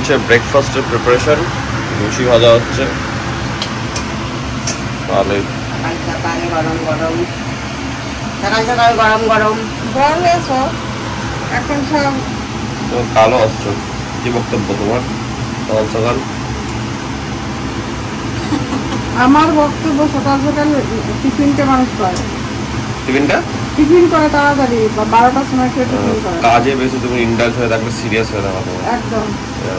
চলছে ব্রেকফাস্টের প্রিপারেশন। লুচি ভাজা হচ্ছে। ভালোই সকাল গরম গরম, সকাল সকাল গরম গরম বলে সব। এখন সব কালো আসছো, কি বক্তব্য তোমার সকাল সকাল? আমার বক্তব্য সকাল সকাল টিফিনটা মানুষ করে। টিফিন করে তাড়াতাড়ি 12টার সময় খেয়ে টিফিন করে। কাজে বেশি তুমি ইন্ডালজ হয়ে থাকলে সিরিয়াস হয়ে থাকো একদম।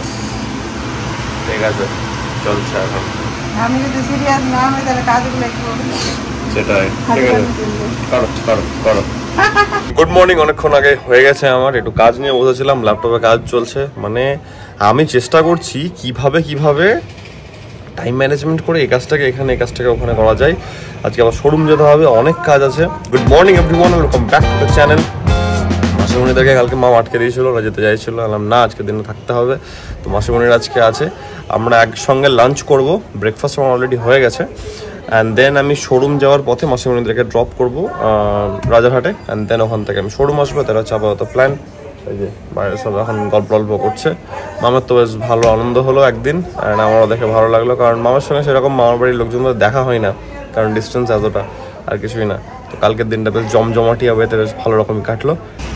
ঠিক আছে, চলছে এখন। আমি যদি সিরিয়াস না হই তাহলে কাজগুলো একটু সেটাই। ঠিক আছে, করো করো করো। Good morning. অনেকক্ষণ আগে হয়ে গেছে আমার, একটু কাজ নিয়ে বসেছিলাম, ল্যাপটপে কাজ চলছে। মানে আমি চেষ্টা করছি কিভাবে টাইম ম্যানেজমেন্ট করে এই কাজটাকে এখানে, এই কাজটাকে ওখানে করা যায়। আজকে আবার শোরুম যেতে হবে, অনেক কাজ আছে। Good morning everyone, welcome back to the channel. মাসিমণিদেরকে কালকে মা আটকে দিয়েছিল, ওরা যেতে চাইছিল, বললাম না আজকে দিনে থাকতে হবে। তো মাসিমণির আজকে আছে, আমরা একসঙ্গে লাঞ্চ করব। ব্রেকফাস্ট আমার অলরেডি হয়ে গেছে। অ্যান্ড দেন আমি শোরুম যাওয়ার পথে মাসিমণিদেরকে ড্রপ করবো রাজারহাটে। অ্যান্ড দেন ওখান থেকে আমি শোরুম আসবো। তারা হচ্ছে আপাতত প্ল্যান। এই যে বাইরে সব এখন গল্প করছে। মামার তো বেশ ভালো আনন্দ হলো একদিন, অ্যান্ড আমারও দেখে ভালো লাগলো, কারণ মামার সঙ্গে সেরকম মামার বাড়ির লোকজনদের দেখা হয় না, কারণ ডিস্টেন্স এতটা, আর কিছুই না। তো কালকের দিনটা বেশ জমজমাটি ওয়েতে বেশ ভালো রকমই কাটলো।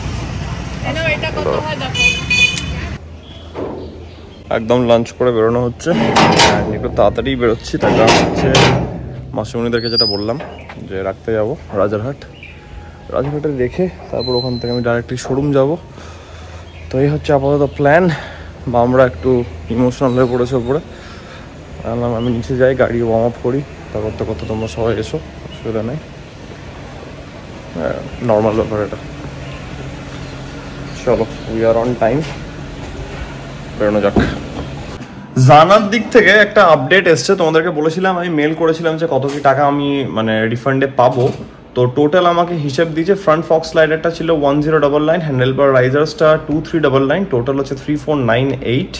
একদম লাঞ্চ করে বেরোনো হচ্ছে, একটু তাড়াতাড়ি বেরোচ্ছি। তার কারণ হচ্ছে মাসিমণিদেরকে যেটা বললাম যে রাখতে যাবো রাজারহাটে রেখে তারপর ওখান থেকে আমি ডাইরেক্টলি শোরুম যাব। তো এই হচ্ছে আপাতত প্ল্যান। বা আমরা একটু ইমোশনাল হয়ে পড়েছে ওপরে, আমি নিচে যাই, গাড়ি ওয়ার্ম আপ করি, তারপর তো কত তোমরা সবাই এসো, অসুবিধা নেই, নর্মাল ব্যাপার এটা। চলো, উই আর অন টাইম, বেরোনো যাক। জানার দিক থেকে একটা আপডেট এসছে, তোমাদেরকে বলেছিলাম, আমি মেল করেছিলাম যে কত কি টাকা আমি মানে রিফান্ডে পাবো। তো টোটাল আমাকে হিসেব দিয়েছে, ফ্রন্ট ফক্স স্লাইডারটা ছিল 1099, হ্যান্ডেল বার রাইজার্সটা 2399, টোটাল হচ্ছে 3498।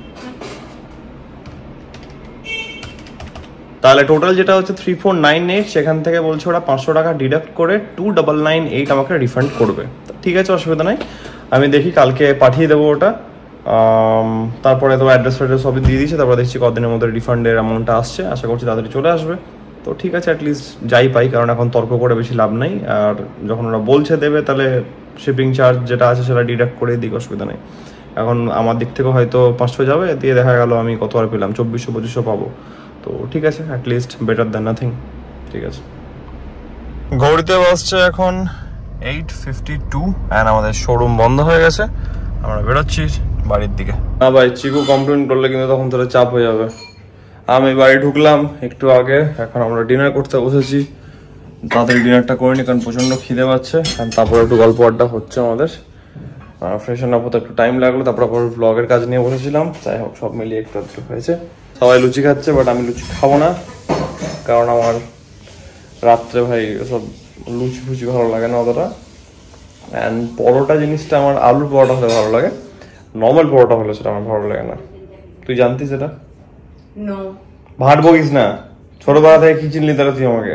তাহলে টোটাল যেটা হচ্ছে 3498, সেখান থেকে বলছে ওরা 500 টাকা ডিডাক্ট করে 2998 আমাকে রিফান্ড করবে। ঠিক আছে, অসুবিধা নাই, আমি দেখি কালকে পাঠিয়ে দেবো ওটা। তারপরে তো অ্যাড্রেস ফ্যাড্রেস সবই দিয়ে দিয়েছে, তারপরে দেখছি কদিনের মধ্যে রিফান্ডের অ্যামাউন্টটা আসছে, আশা করছি তাড়াতাড়ি চলে আসবে। তো ঠিক আছে, অ্যাটলিস্ট যাই পাই, কারণ এখন তর্ক করে বেশি লাভ নাই। আর যখন ওরা বলছে দেবে, তাহলে শিপিং চার্জ যেটা আছে সেটা ডিডাক্ট করে দিক, অসুবিধা নেই। এখন আমার দিক থেকে হয়তো 500 যাবে, দিয়ে দেখা গেল আমি কত আর পেলাম, 2400-2500 পাবো। তো ঠিক আছে, অ্যাটলিস্ট বেটার দ্যান নাথিং। ঠিক আছে, ঘড়িতে বসছে এখন 8:52 অ্যান্ড আমাদের শোরুম বন্ধ হয়ে গেছে। আমরা বেরোচ্ছি বাড়ির দিকে। না ভাই, চিকু কমপ্লেন করলে কিন্তু তখন তোরা চাপ হয়ে যাবে। আমি বাড়ি ঢুকলাম একটু আগে, এখন আমরা ডিনার করতে বসেছি। তাড়াতাড়ি ডিনারটা করে নি, কারণ প্রচন্ড খিদে পাচ্ছে। তারপরে একটু গল্প আড্ডা হচ্ছে আমাদের, ফ্রেশন আপ হতে একটু টাইম লাগলো। তারপর ব্লগের কাজ নিয়ে বসেছিলাম, যাই হোক সব মিলিয়ে একটু একটু হয়েছে। সবাই লুচি খাচ্ছে, বাট আমি লুচি খাবো না, কারণ আমার রাত্রে ভাই সব লুচি ফুচি ভালো লাগে না অতটা। অ্যান্ড পরোটা জিনিসটা আমার, আলুর পরোটা হলে ভালো লাগে, নর্মাল পরোটা হলে সেটা আমার ভালো লাগে না। তুই জানতিস এটা? ভাট বকিস না, ছোটবেলা থেকে কি চিনলি তারা তুই আমাকে?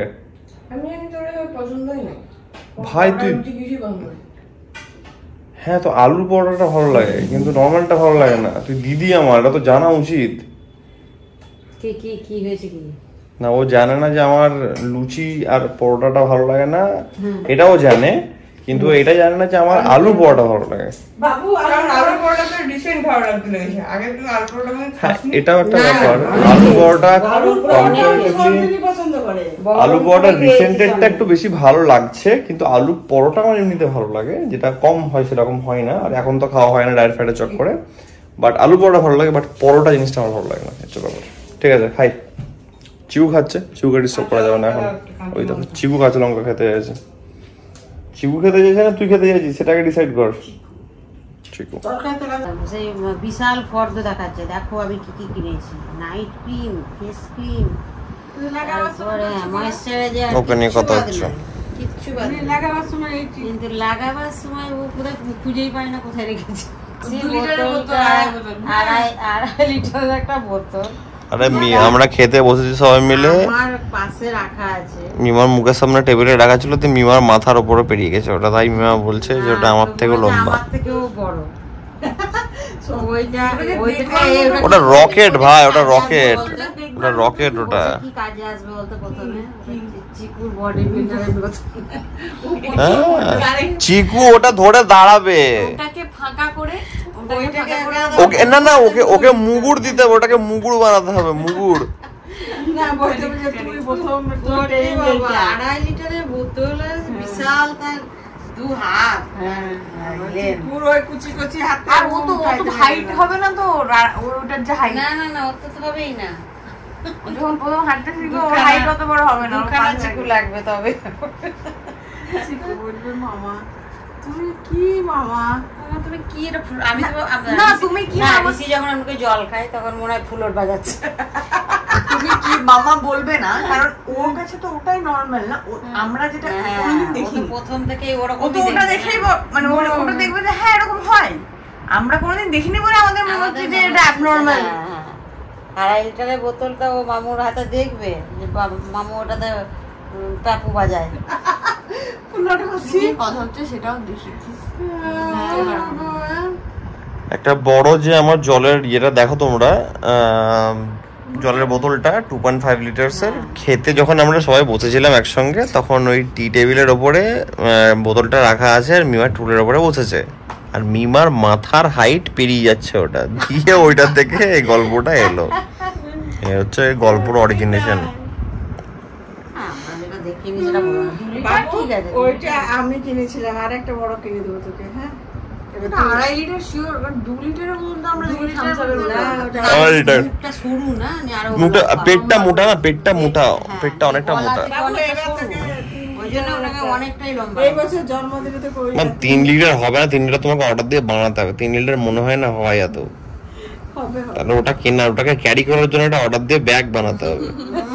ভাই তুই, হ্যাঁ তো আলুর পরোটাটা ভালো লাগে, কিন্তু নর্মালটা ভালো লাগে না। তুই দিদি আমার, এটা তো জানা উচিত। না, ও জানে না যে আমার লুচি আর পরোটাটা ভালো লাগে না, এটাও জানে, কিন্তু এটা জানে না যে আমার আলু পরোটা ভালো লাগে। বাবু, আলু পরোটাটা রিসেন্ট ভালো লাগতে লেগেছে, আগে তুমি আলু পরোটা এটাও একটা ব্যাপার। আলু পরোটা কম্পারেটিভলি আলু পরোটা রিসেন্টেডটা একটু বেশি ভালো লাগছে, কিন্তু আলু পরোটা আমার এমনিতে ভালো লাগে, যেটা কম হয় সেরকম হয় না। আর এখন তো খাওয়া হয় না ডায়েট ফ্যাটের চক্করে, বাট আলু পরোটা ভালো লাগে, বাট পরোটা জিনিসটা আমার ভালো লাগে না, এটা ব্যাপার। ঠিক আছে, খাই। চিকু খাচ্ছে, চিকুকে ডিস্টার্ব করা যাবে না এখন। ওই দেখো চিকু কাঁচা লঙ্কা খেতে যাচ্ছে। চিকু খেতে যাচ্ছে না তুই খেতে যাচ্ছিস, সেটাকে ডিসাইড কর। চিকু সেই বিশাল ফর্দ দেখাচ্ছে, দেখো আমি কি কি কিনেছি, নাইট ক্রিম, ফেস ক্রিম, ওকে নিয়ে কথা হচ্ছে। কিচ্ছু লাগাবার সময়, কিন্তু লাগাবার সময় ও কোথায় খুঁজেই পায় না কোথায় রেখেছে। 2.5 লিটার একটা বোতল। আরে আমরা খেতে বসেছি সবাই মিলে, আমার পাশে রাখা আছে, মিমার মুখের সামনে টেবিলে রাখা ছিল, তো মিমার মাথার উপরে পেরিয়ে গেছে ওটা, তাই মিমা বলছে যে ওটা আমার থেকেও লম্বা, আমার থেকেও বড়। ওটা রকেট ভাই, ওটা রকেট, ওটা রকেট। ওটা কি কাজে আসবে বলতে প্রথমে চিকুর বডি বিল্ডারের চিকু ওটা ধরে দাঁড়াবে, ওটাকে ফাঁকা করে ওকে না না ওকে ওকে মুগুর দিতে হবে, ওটাকে মুগুর বানাতে হবে, মুগুর। না বলতে যে তুই প্রথম 2.5 লিটারের বোতল, বিশাল তার 2 হাত। পুরো কুচি কুচি হাতে। আর ও তো হাইট হবে না তো, ওটার যে হাইট, না না না অত তো হবেই না। যখন প্রথম হাঁটতে শিখবে ওর হাইট অত বড় হবে না, ওখানে চিকু লাগবে। তবে চিকু বলবে মামা তুমি কি মামা, তুমি কি এটা, আমি তো না তুমি কি মামা, যখন আমাকে জল খাই তখন মনে হয় ফুলর বাজাচ্ছে। তুমি কি মামা বলবে না, কারণ ওর কাছে তো ওটাই নরমাল না। আমরা যেটা কোনদিন দেখি প্রথম থেকে ওরকম ওটা দেখেই মানে ওটা দেখবে যে হ্যাঁ এরকম হয়, আমরা কোনদিন দেখিনি বলে আমাদের মনে হচ্ছে যে এটা অ্যাবনর্মাল। 2.5 লিটারের বোতলটা ও মামুর হাতে দেখবে যে মামু ওটাতে টাপু বাজায়, কথা হচ্ছে সেটাও দেখেছি। একটা বড় যে আমার জলের ইয়েটা দেখো তোমরা, জলের বোতলটা 2.5 লিটারসের। খেতে যখন আমরা সবাই বসেছিলাম একসঙ্গে, তখন ওই টি টেবিলের ওপরে বোতলটা রাখা আছে, আর মিমার টুলের ওপরে বসেছে, আর মিমার মাথার হাইট পেরিয়ে যাচ্ছে ওটা দিয়ে, ওইটা থেকে এই গল্পটা এলো। এ হচ্ছে গল্পর অরিজিনেশন। ওইটা আমি কিনেছিলাম, আর একটা বড় কিনে দেবো তোকে। হ্যাঁ 2.5 লিটার শিওর, 2 লিটারের বলতে আমরা 2 লিটার সরু না, মোটা পেটটা মোটা না, পেটটা মোটা, পেটটা অনেকটা মোটা। ওই জন্য ওটাকে অনেকটাই লম্বা। এই বছর জন্মদিনে তো কই মানে 3 লিটার হবে না, 3 লিটার তোমাকে অর্ডার দিয়ে বানাতে হবে। 3 লিটার মনে হয় না হয় এত, হবে তাহলে ওটা কেনা, ওটাকে ক্যারি করার জন্য একটা অর্ডার দিয়ে ব্যাগ বানাতে হবে।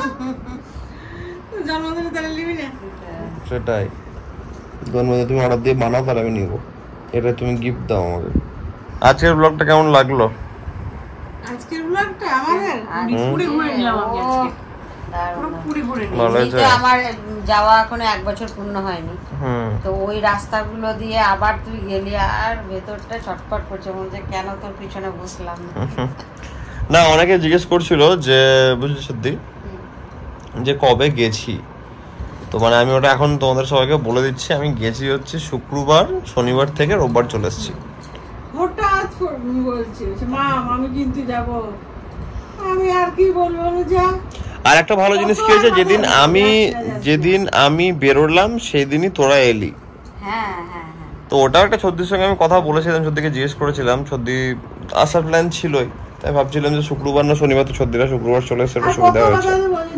জন্মদিনে তাহলে নিবি না? সেটাই, জন্মদিনে তুমি অর্ডার দিয়ে বানাও, তাহলে আমি নিব। এটা তুমি গিফট দাও আমাকে। আজকের ব্লগটা কেমন লাগলো? আজকের ব্লগটা আমাদের পুরি ঘুরে নিলাম আমি আজকে, পুরো পুরি ঘুরে নিলাম। আমার যাওয়া এখনো 1 বছর পূর্ণ হয়নি, তো ওই রাস্তাগুলো দিয়ে আবার তুই গেলি, আর ভেতরটা ছটফট করছে, মনে হচ্ছে কেন তোর পিছনে বসলাম না। অনেকে জিজ্ঞেস করছিল যে বুঝলি সত্যি যে কবে গেছি, তো মানে আমি ওটা এখন তোমাদের সবাইকে বলে দিচ্ছি। আমি গেছি হচ্ছে শুক্রবার, শনিবার থেকে রোববার চলে এসেছি। হঠাৎ বলছি মা আমি কিন্তু যাব, আমি আর কি বলবো যা। আর একটা ভালো জিনিস কি হয়েছে, যেদিন আমি বেরোলাম সেই দিনই তোরা এলি। হ্যাঁ হ্যাঁ, তো ওটাও একটা সর্দির সঙ্গে আমি কথা বলেছিলাম, সর্দিকে জিজ্ঞেস করেছিলাম, সর্দি আসার প্ল্যান ছিলই, তাই ভাবছিলাম যে শুক্রবার না শনিবার, তো সর্দিরা শুক্রবার চলে এসে সুবিধা হয়েছে।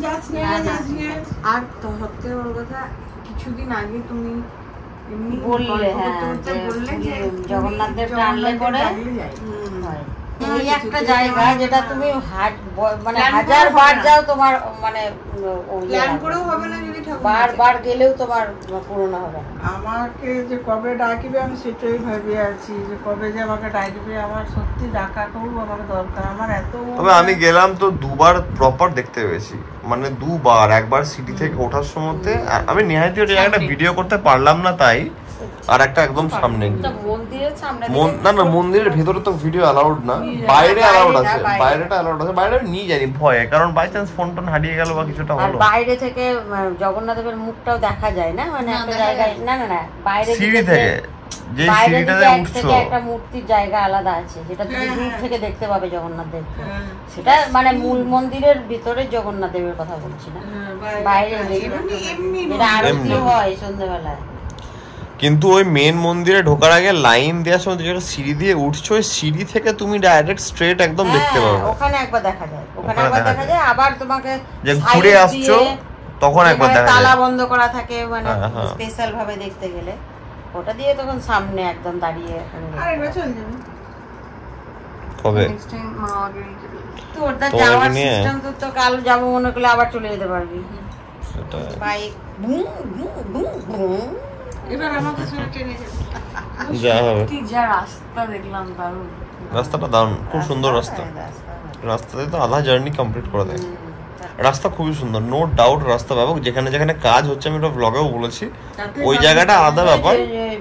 আর সত্যি বড় কথা, কিছুদিন আগে তুমি এমনি বললে যে জগন্নাথের টানলে পরে এই একটা জায়গা যেটা তুমি মানে 1000 বার যাও তোমার মানে প্ল্যান করেও হবে না, যদি বারবার গেলেও তোমার পূরণ হবে না। আমাকে যে কবে ডাকবে আমি সেটাই ভেবে আছি, যে কবে যে আমাকে ডাকবে। আমার সত্যি ডাকাটাও আমাকে দরকার, আমার এত। তবে আমি গেলাম তো দুবার প্রপার দেখতে পেয়েছি, মানে দুবার। একবার সিটি থেকে ওঠার সময় আমি নিহায়তি ওই জায়গাটা ভিডিও করতে পারলাম না, তাই। আর একটা একদম সামনে, না না মন্দিরের ভেতরে তো ভিডিও অ্যালাউড না, বাইরে অ্যালাউড আছে, বাইরেটা অ্যালাউড আছে। বাইরে আমি নিয়ে যাই ভয়ে, কারণ বাই চান্স ফোন টোন হারিয়ে গেল বা কিছুটা হলো। বাইরে থেকে জগন্নাথের মুখটাও দেখা যায় না, মানে একটা জায়গায়, না না না বাইরে সিঁড়ি থেকে যে সিঁড়িটাতে উঠছো একটা মূর্তির জায়গা আলাদা আছে, যেটা তুমি দূর থেকে দেখতে পাবে জগন্নাথ দেবকে। সেটা মানে মূল মন্দিরের ভিতরে জগন্নাথ দেবের কথা বলছি না, বাইরে যেটা আরতি হয় সন্ধ্যেবেলায়। কিন্তু ওই মেন মন্দিরে ঢোকার আগে লাইন দেওয়ার সময় যেটা সিঁড়ি দিয়ে উঠছো, ওই সিঁড়ি থেকে তুমি ডাইরেক্ট স্ট্রেট একদম দেখতে পাবে। ওখানে একবার দেখা যায়, ওখানে একবার দেখা যায়, আবার তোমাকে যে ঘুরে আসছো তখন একবার দেখা যায়, তালা বন্ধ করা থাকে, মানে স্পেশাল ভাবে দেখতে গেলে ওটা দিয়ে তখন সামনে একদম দাঁড়িয়ে। আরেকবার চল যাবে কবে নেক্সট টাইম মা আগে তো ওটা যাওয়ার সিস্টেম তো কাল যাবো মনে করলে আবার চলে যেতে পারবি। সেটা bike boom boom boom boom, এবার আমাকে শুনে টেনে যাবে। যা হবে। যা রাস্তা দেখলাম, দারুণ রাস্তাটা দারুণ, খুব সুন্দর রাস্তা। রাস্তাতে তো আধা জার্নি কমপ্লিট করে দেয়। রাস্তা খুবই সুন্দর, নো ডাউট রাস্তা ব্যাপক। যেখানে যেখানে কাজ হচ্ছে আমি ওটা ব্লগেও বলেছি, ওই জায়গাটা আলাদা ব্যাপার।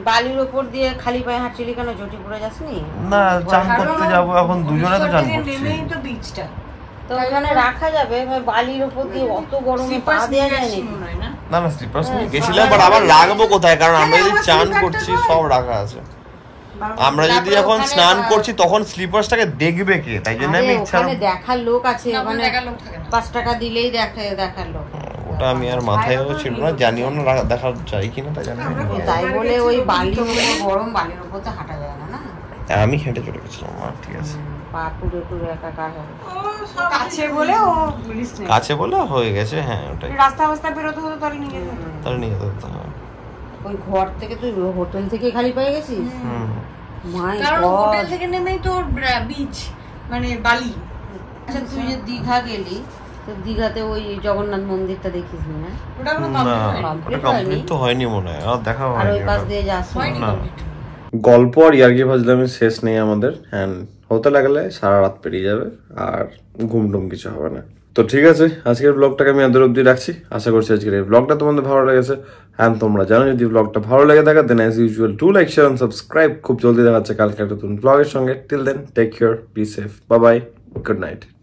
বালির উপর দিয়ে খালি পায়ে হাঁটছিলি কেন? জটি পড়ে যাসনি? না, চান করতে যাবো এখন, দুজনে তো চান করছি। নেমেই তো বিচটা তো ওখানে রাখা যাবে, বালির উপর দিয়ে অত গরমে পা দেওয়া যায় নাকি? না না, স্লিপার্স নিয়ে গেছিলাম, বাট আবার রাখবো কোথায়? কারণ আমরা যদি চান করছি সব রাখা আছে। আমরা যদি এখন স্নান করছি তখন স্লিপার্সটাকে দেখবে কে? তাই জন্য আমি ইচ্ছা, ওখানে দেখার লোক আছে, ওখানে 5 টাকা দিলেই দেখার লোক। ওটা আমি আর মাথায়ও ছিল না, জানিও না দেখা যায় কিনা, তাই জানি। তাই বলে ওই বালি গরম বালির উপর তো হাঁটা যায় না। না আমি হেঁটে চলে গেছিলাম, ঠিক আছে। পা পুরো পুরো একাকার হবে। কাছে বলে ও রিস্ক নেই, কাছে বলে হয়ে গেছে। হ্যাঁ, ওটাই। রাস্তা বেরোতে হতো তাহলে নিয়ে যেত, তাহলে নিয়ে যেতে হবে। ওই ঘর থেকে তুই হোটেল থেকে খালি পেয়ে গেছিস? মাই গড, কারণ হোটেল থেকে নেমেই তো বিচ মানে বালি। আচ্ছা, তুই যে দীঘা গেলি, তো দীঘাতে ওই জগন্নাথ মন্দিরটা দেখিস না? ওটা কোনো কমপ্লিট তো হয়নি মনে হয়, আর দেখা আর ওই পাশ দিয়ে যাস হয়নি। গল্প আর ইয়ার্কি ফাজলামি শেষ নেই আমাদের। হ্যাঁ, হতে লাগলে সারা রাত পেরিয়ে যাবে আর ঘুম টুম কিছু হবে না। তো ঠিক আছে, আজকের ব্লগটাকে আমি এদের অবধি রাখছি। আশা করছি আজকের এই ব্লগটা তোমাদের ভালো লেগেছে। হ্যাঁ, তোমরা জানো যদি ব্লগটা ভালো লেগে থাকে then as usual do like, share and subscribe. খুব জলদি দেখা হচ্ছে কালকে একটা নতুন ব্লগের সঙ্গে। Till then take care, be safe, bye bye, good night.